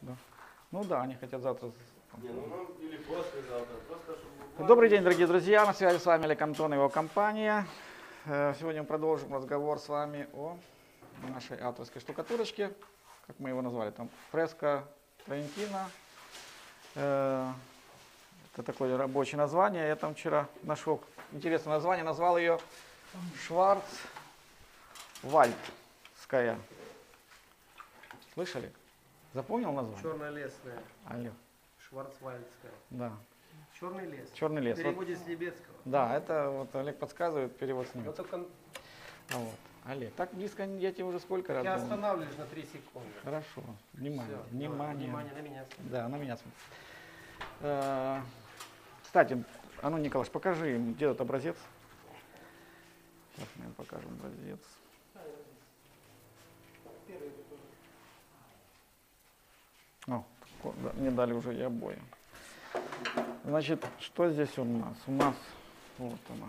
Да. Ну да, они хотят завтра. Не, ну нам или послезавтра, просто чтобы... Добрый день, дорогие друзья, на связи с вами Олег Антон и его компания. Сегодня мы продолжим разговор с вами о нашей авторской штукатурочке, как мы его назвали, там фреска Травентина. Это такое рабочее название. Я там вчера нашел интересное название, назвал ее Шварцвальдская. Слышали? Запомнил название? Чернолесная, Алло. Шварцвальдская. Да. Черный лес. Черный лес. В переводе с немецкого. Да, это вот Олег подсказывает перевод с Но немецкого. только Вот. Олег, так близко я тебе уже сколько раз я говорил? останавливаюсь на 3 секунды. Хорошо. Внимание. Всё, Внимание. внимание на меня. Да, на меня смотри. Кстати, а ну, Николаш, покажи им, где этот образец. Сейчас мы им покажем образец. О, да, мне дали уже и обои. Значит, что здесь у нас? У нас вот она.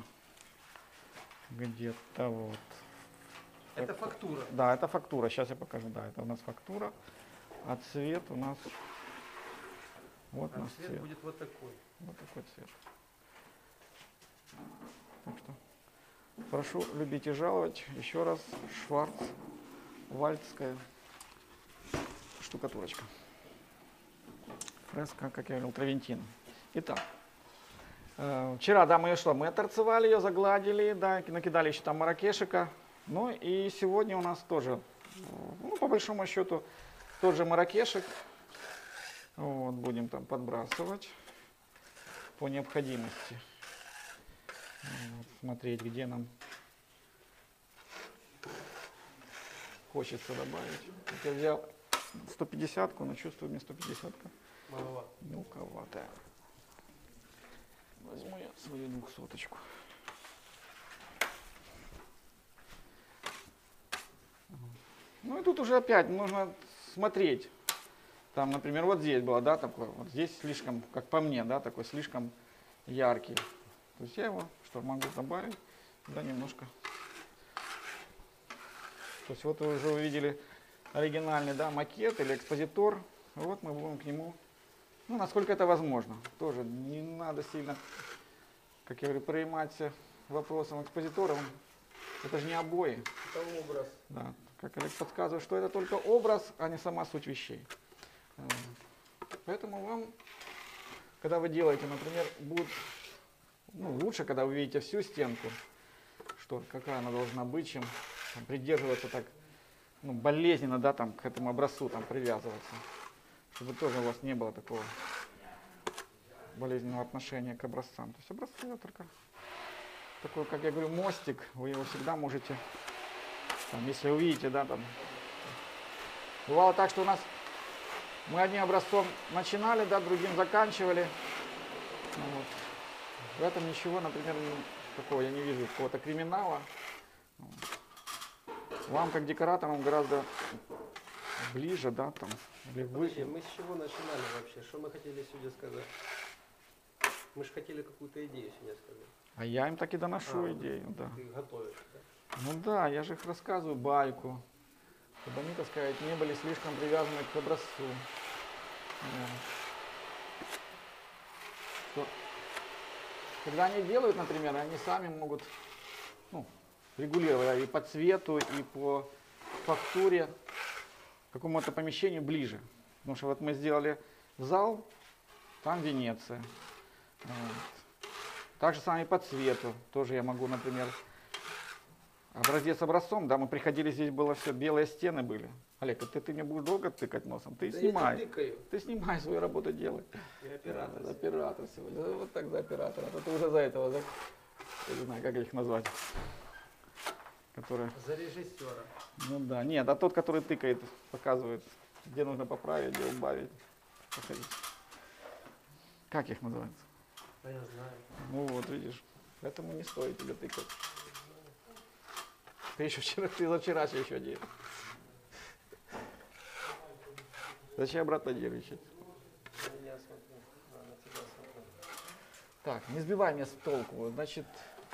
Где-то вот. Это фактура. Да, это фактура. Сейчас я покажу. Да, это у нас фактура. А цвет у нас... Вот у А нас цвет цвет. будет вот такой. Вот такой цвет. Так что прошу любить и жаловать. Еще раз Шварцвальдская штукатурочка. Фреска, как я говорил, Травентина. Итак, вчера, да, мы ее что? Мы отторцевали ее, загладили, да, накидали еще там маракешика. Ну и сегодня у нас тоже, ну, по большому счету, тот же маракешик. Вот, будем там подбрасывать по необходимости. Вот, смотреть, где нам хочется добавить. Вот я взял 150-ку, но чувствую, мне 150-ка Маловато. мелковатая. Возьму я свою 200-очку. Ну и тут уже опять нужно смотреть. Там, например, вот здесь было, да, такой, вот здесь слишком, как по мне, да, такой слишком яркий. То есть я его, что могу добавить, да, немножко. То есть вот вы уже увидели оригинальный, да, макет или экспозитор. Вот мы будем к нему, ну, насколько это возможно. Тоже не надо сильно, как я говорю, перейматься вопросом экспозитора. Это же не обои. Это образ. Да, как Олег подсказывает, что это только образ, а не сама суть вещей. Поэтому вам, когда вы делаете, например, будет, ну, лучше, когда вы видите всю стенку, что какая она должна быть, чем там, придерживаться так, ну, болезненно, да, там, к этому образцу там, привязываться. Чтобы тоже у вас не было такого болезненного отношения к образцам. То есть образцы это только такой, как я говорю, мостик, вы его всегда можете, там, если увидите, да, там. Бывало так, что у нас мы одним образцом начинали, да, другим заканчивали. Ну, вот. В этом ничего, например, такого я не вижу, какого-то криминала. Вот. Вам, как декораторам, гораздо ближе, да, там, или вы... Подожди, мы с чего начинали вообще? Что мы хотели сегодня сказать? Мы же хотели какую-то идею сегодня сказать. А я им так и доношу идею, да. Ты готовишь, да? Ну да, я же их рассказываю байку, чтобы они, так сказать, не были слишком привязаны к образцу. Вот. Что, когда они делают, например, они сами могут, ну, регулировать и по цвету, и по фактуре к какому-то помещению ближе. Потому что вот мы сделали зал, там Венеция. Вот. Так же самое и по цвету. Тоже я могу, например, образец образцом, да, мы приходили, здесь было все, белые стены были. Олег, ты мне будешь долго тыкать носом? Ты Да снимай. я не тыкаю. Ты снимай свою работу, делай. Я оператор. Да, оператор сегодня. Да, вот так за оператора. А то ты уже за этого, я не знаю, как их назвать. Которые, За режиссера. ну да, нет, а тот, который тыкает, показывает, где нужно поправить, где убавить. Походить. Как их называется? Да я знаю. Ну вот, видишь, поэтому не стоит тебе тыкать. Ты еще вчера, ты за вчера еще делал. Зачем обратно нервничать? На меня смотрю. На тебя смотрю. Так, не сбивай меня с толку. Значит,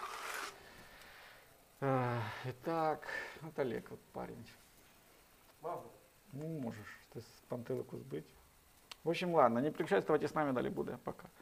итак, вот Олег, вот парень. Могу. Ну, можешь ты с пантелыку сбыть. В общем, ладно, не переключайтесь, с нами, далі буде. Пока.